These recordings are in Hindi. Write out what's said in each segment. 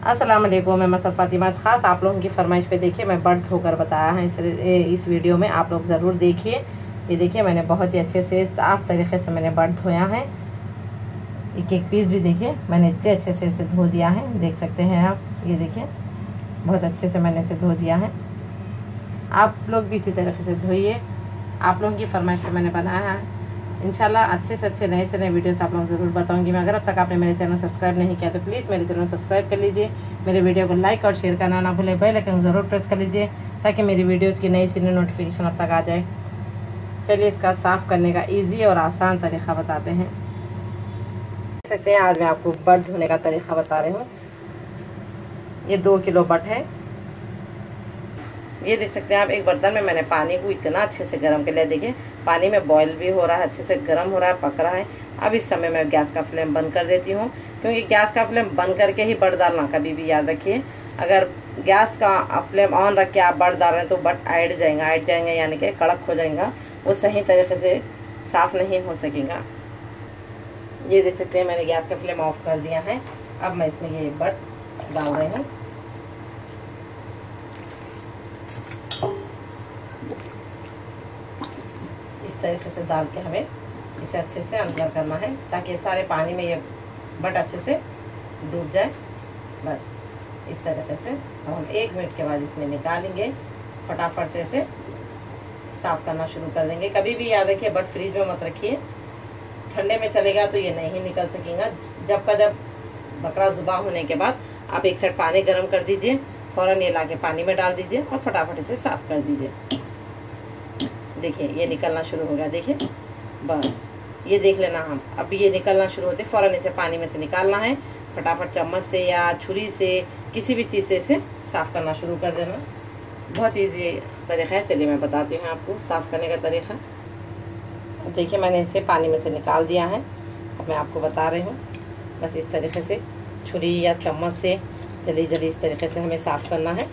अस्सलाम वालेकुम, मैं मसद फातिमा। ख़ास आप लोगों की फरमाइश पे देखिए मैं बर्ड धोकर बताया है इस वीडियो में, आप लोग ज़रूर देखिए। ये देखिए मैंने बहुत ही अच्छे से साफ़ तरीके से मैंने बर्ड धोया है। एक एक पीस भी देखिए मैंने इतने अच्छे से इसे धो दिया है, देख सकते हैं आप। ये देखिए बहुत अच्छे से मैंने इसे धो दिया है। आप लोग भी इसी तरीके से धोइए। आप लोगों की फरमाइश पे मैंने बनाया है। इंशाल्लाह अच्छे से अच्छे नए से नए वीडियोस आप लोगों को ज़रूर बताऊंगी मैं। अगर अब तक आपने मेरे चैनल सब्सक्राइब नहीं किया तो प्लीज़ मेरे चैनल सब्सक्राइब कर लीजिए। मेरे वीडियो को लाइक और शेयर करना ना भूलें। बेल आइकन ज़रूर प्रेस कर लीजिए ताकि मेरी वीडियोस की नई से नई नोटिफिकेशन अब तक आ जाए। चलिए इसका साफ़ करने का ईजी और आसान तरीक़ा बताते हैं। देख सकते हैं आज मैं आपको बर्ड धोने का तरीक़ा बता रही हूँ। ये 2 किलो बर्ड है। ये देख सकते हैं आप, एक बर्तन में मैंने पानी को इतना अच्छे से गर्म कर लिया। देखिए पानी में बॉईल भी हो रहा है, अच्छे से गर्म हो रहा है, पक रहा है। अब इस समय मैं गैस का फ्लेम बंद कर देती हूँ, क्योंकि गैस का फ्लेम बंद करके ही बर्ड डालना, कभी भी याद रखिए। अगर गैस का फ्लेम ऑन रख के आप बर्ड डाल रहे हैं तो बर्ड ऐड जाएंगे यानी कि कड़क हो जाएगा, वो सही तरीके से साफ़ नहीं हो सकेगा। ये देख सकते हैं मैंने गैस का फ्लेम ऑफ कर दिया है। अब मैं इसमें ये बर्ड डाल रही हूँ। इस तरीके से डाल के हमें इसे अच्छे से अंदर करना है ताकि सारे पानी में ये बर्ड अच्छे से डूब जाए। बस इस तरीके से अब हम 1 मिनट के बाद इसमें निकालेंगे। फटाफट से इसे साफ़ करना शुरू कर देंगे। कभी भी याद रखिए बर्ड फ्रीज में मत रखिए, ठंडे में चलेगा तो ये नहीं निकल सकेगा। जब बकरा जुबान होने के बाद आप एक साइड पानी गर्म कर दीजिए, फ़ौरन ये लाके पानी में डाल दीजिए और फटाफट इसे साफ़ कर दीजिए। देखिए ये निकलना शुरू हो गया। देखिए बस ये देख लेना, हम अब ये निकलना शुरू होते फ़ौरन इसे पानी में से निकालना है। फटाफट चम्मच से या छुरी से किसी भी चीज़ से इसे साफ़ करना शुरू कर देना। बहुत इजी तरीक़ा है। चलिए मैं बताती हूँ आपको साफ़ करने का तरीक़ा। देखिए मैंने इसे पानी में से निकाल दिया है। अब मैं आपको बता रही हूँ, बस इस तरीके से छुरी या चम्मच से जल्दी इस तरीके से हमें साफ़ करना है।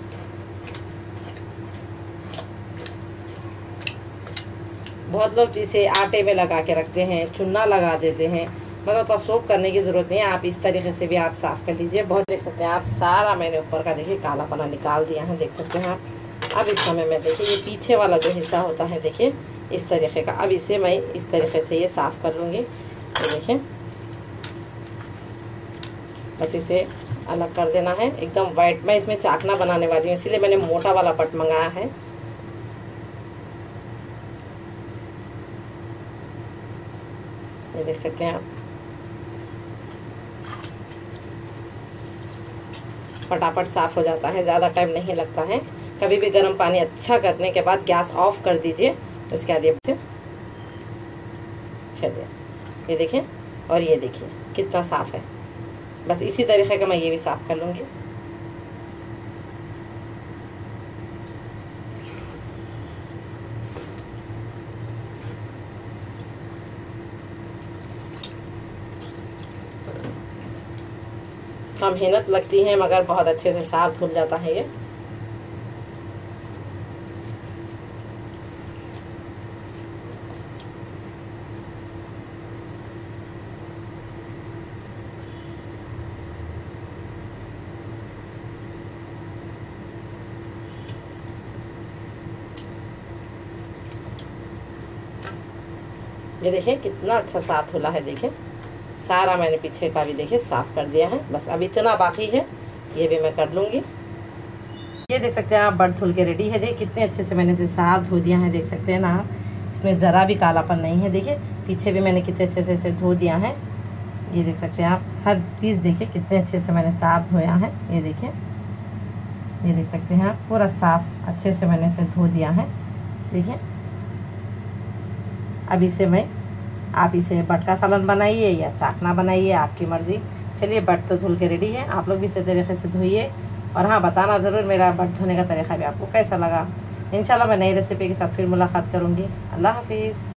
बहुत लोग इसे आटे में लगा के रखते हैं, चुन्ना लगा देते हैं, मगर तो सोप करने की ज़रूरत नहीं है। आप इस तरीके से भी आप साफ़ कर लीजिए। बहुत देख सकते हैं आप, सारा मैंने ऊपर का देखिए काला पना निकाल दिया है, देख सकते हैं आप। अब इस समय में देखिए ये पीछे वाला जो हिस्सा होता है देखिए इस तरीके का, अब इसे मैं इस तरीके से ये साफ़ कर लूँगी। तो देखिए बस इसे अलग कर देना है एकदम वाइट। मैं इसमें चाकना बनाने वाली हूँ, इसीलिए मैंने मोटा वाला बट मंगाया है। ये देख सकते हैं आप, फटाफट साफ हो जाता है, ज़्यादा टाइम नहीं लगता है। कभी भी गर्म पानी अच्छा करने के बाद गैस ऑफ कर दीजिए, उसके बाद ये चलिए ये देखिए और ये देखिए कितना साफ है। बस इसी तरीके का मैं ये भी साफ कर लूँगी। कम मेहनत लगती है मगर बहुत अच्छे से साफ धुल जाता है ये। ये देखिए कितना अच्छा साफ धुला है। देखिए सारा मैंने पीछे का भी देखिए साफ कर दिया है। बस अब इतना बाकी है, ये भी मैं कर लूँगी। ये देख सकते हैं आप, बर्ड धुल के रेडी है। देखिए कितने अच्छे से मैंने इसे साफ धो दिया है, देख सकते हैं ना आप। इसमें ज़रा भी कालापन नहीं है। देखिए पीछे भी मैंने कितने अच्छे से इसे धो दिया है। ये देख सकते हैं आप, हर पीस देखिए कितने अच्छे से मैंने साफ धोया है। ये देखिए, ये देख सकते हैं आप, पूरा साफ अच्छे से मैंने इसे धो दिया है। देखिए अब इसे मैं, आप इसे बट का सालन बनाइए या चाकना बनाइए, आपकी मर्ज़ी। चलिए बट तो धुल के रेडी है, आप लोग भी इसी तरीके से धोइए। और हाँ, बताना ज़रूर मेरा बट धोने का तरीक़ा भी आपको कैसा लगा। इंशाल्लाह मैं नई रेसिपी के साथ फिर मुलाकात करूँगी। अल्लाह हाफिज़।